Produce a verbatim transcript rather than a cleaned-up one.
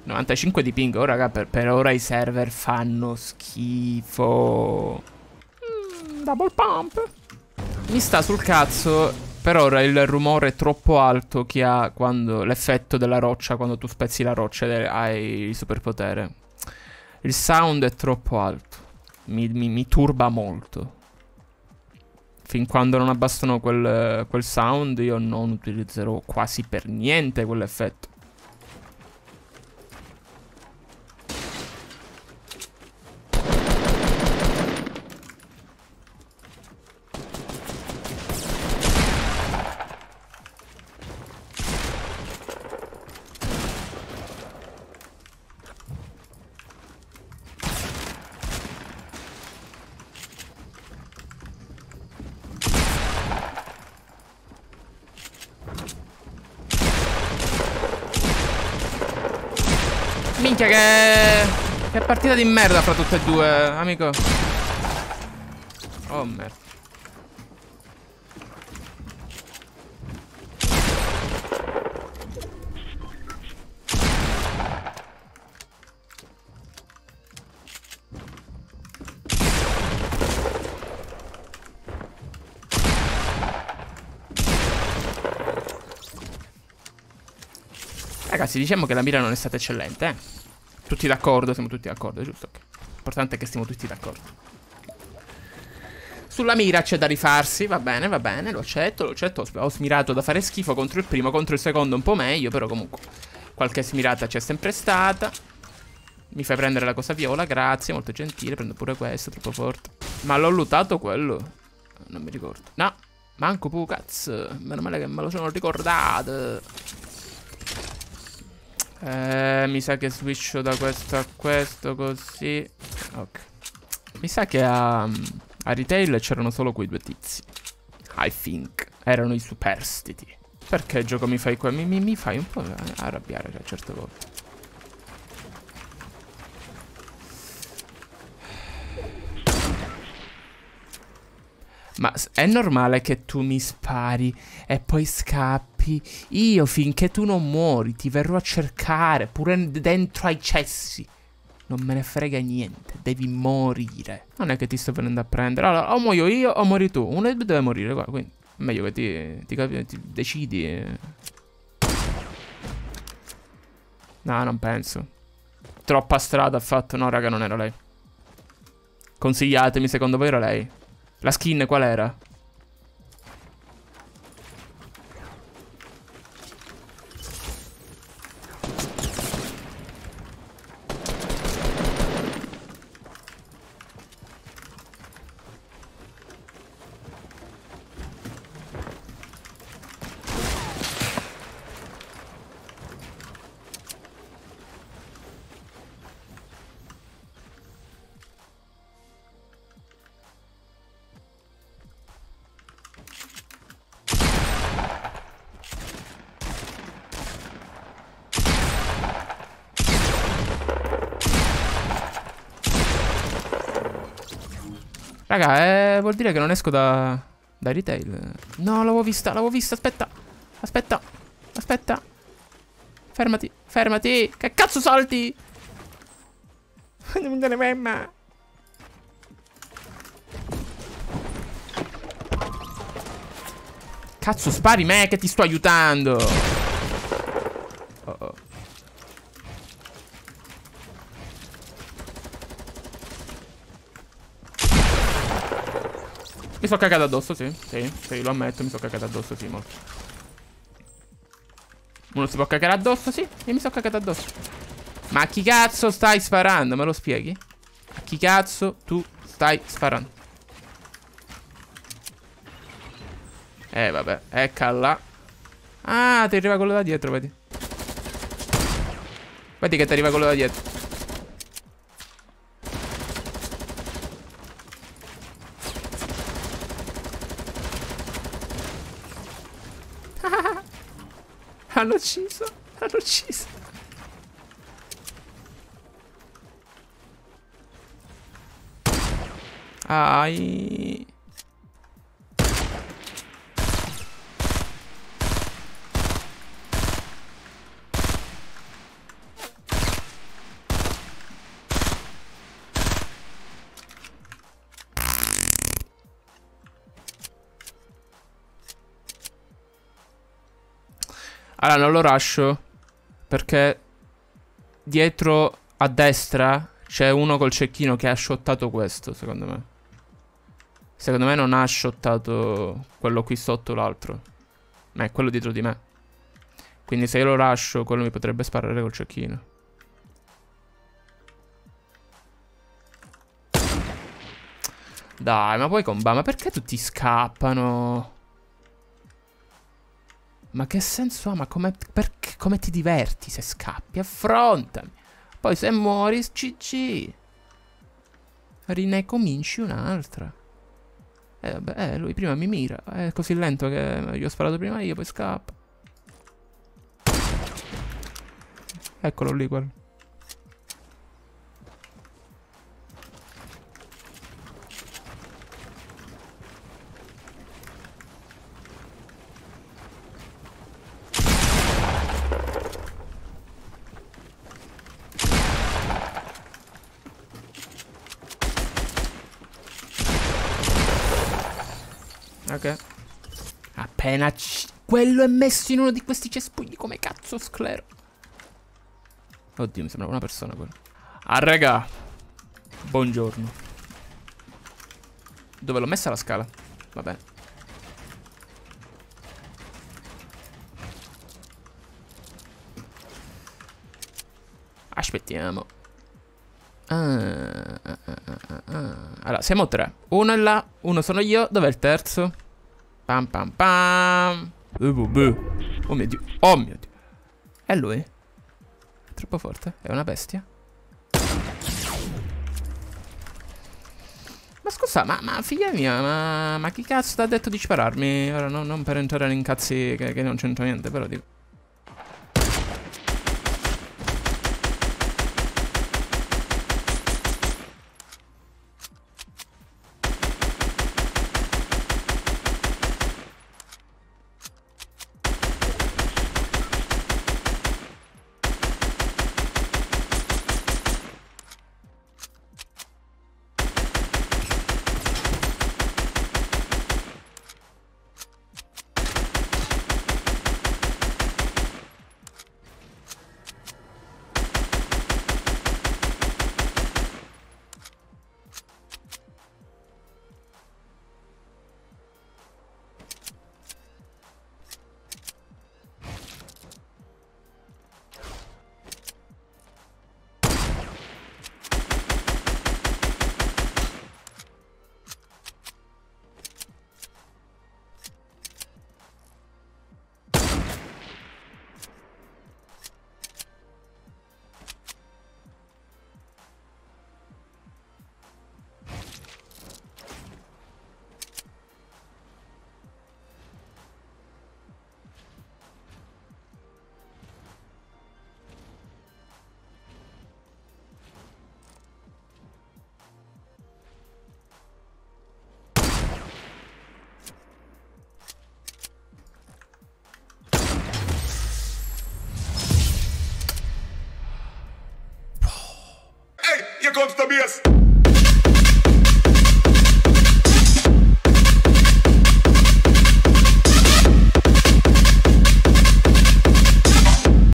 novantacinque di ping. Oh raga, per, per ora i server fanno schifo. mm, Double pump. Mi sta sul cazzo. Per ora il rumore è troppo alto che ha quando l'effetto della roccia, quando tu spezzi la roccia e hai il superpotere. Il sound è troppo alto. Mi, mi, mi turba molto. Fin quando non abbassano quel, quel sound, io non utilizzerò quasi per niente quell'effetto. Minchia che... Che partita di merda fra tutte e due, amico. Oh merda. Ragazzi, diciamo che la mira non è stata eccellente, eh. Tutti d'accordo, siamo tutti d'accordo, giusto? Okay. L'importante è che stiamo tutti d'accordo. Sulla mira c'è da rifarsi, va bene, va bene, lo accetto, lo accetto. Ho smirato da fare schifo contro il primo, contro il secondo un po' meglio, però comunque qualche smirata c'è sempre stata. Mi fai prendere la cosa viola, grazie, molto gentile, prendo pure questo, troppo forte. Ma l'ho lootato quello? Non mi ricordo. No, manco pu cazzo, meno male che me lo sono ricordato. Eh, mi sa che switcho da questo a questo così. Ok. Mi sa che a, a retail c'erano solo quei due tizi. I think. Erano i superstiti. Perché gioco mi fai qua? Mi, mi, mi fai un po' arrabbiare a certe volte. Ma è normale che tu mi spari e poi scappi? Io finché tu non muori ti verrò a cercare pure dentro ai cessi. Non me ne frega niente, devi morire. Non è che ti sto venendo a prendere. Allora, o muoio io o muori tu. Uno deve morire qua, quindi è meglio che ti, ti, ti decidi. No, non penso. Troppa strada ha fatto. No, raga, non era lei. Consigliatemi, secondo voi era lei? La skin qual era? Raga, eh, vuol dire che non esco da, da retail. No, l'avevo vista, l'avevo vista, aspetta. Aspetta, aspetta. Fermati, fermati. Che cazzo salti? Non me ne mamma. Cazzo, spari me che ti sto aiutando. Oh oh. Mi sono cagato addosso, sì. Sì, sì, lo ammetto, mi sono cagato addosso, sì, molto. Uno si può cagare addosso, sì. E mi sono cagato addosso. Ma a chi cazzo stai sparando? Me lo spieghi? A chi cazzo tu stai sparando? Eh, vabbè, ecca là. Ah, ti arriva quello da dietro, vedi. Vedi che ti arriva quello da dietro. Hanno ucciso, hanno ucciso. Ai. Allora, non lo ruscio. Perché dietro a destra c'è uno col cecchino che ha shottato questo, secondo me. Secondo me non ha shottato quello qui sotto l'altro. Ma è quello dietro di me. Quindi se io lo ruscio, quello mi potrebbe sparare col cecchino. Dai, ma poi comba, ma perché tutti scappano? Ma che senso ha? Ma come, perché, come ti diverti se scappi? Affrontami. Poi se muori, G G. Rine cominci un'altra. Eh vabbè, eh, lui prima mi mira. È così lento che gli ho sparato prima io, poi scappa. Eccolo lì, quello. Ok. Appena c... quello è messo in uno di questi cespugli, come cazzo sclero. Oddio, mi sembra una persona quello. Ah, raga. Buongiorno. Dove l'ho messa la scala? Va bene. Aspettiamo. Ah, ah, ah, ah, ah. Allora, siamo tre. Uno è là, uno sono io. Dov'è il terzo? Pam pam pam. Uh, uh, uh. Oh mio Dio. Oh mio Dio. È lui? È troppo forte? È una bestia? Ma scusa, ma, ma figlia mia, ma, ma chi cazzo ti ha detto di spararmi? Ora no, non per entrare in incazzi che, che non c'entra niente, però dico. Here comes the bass.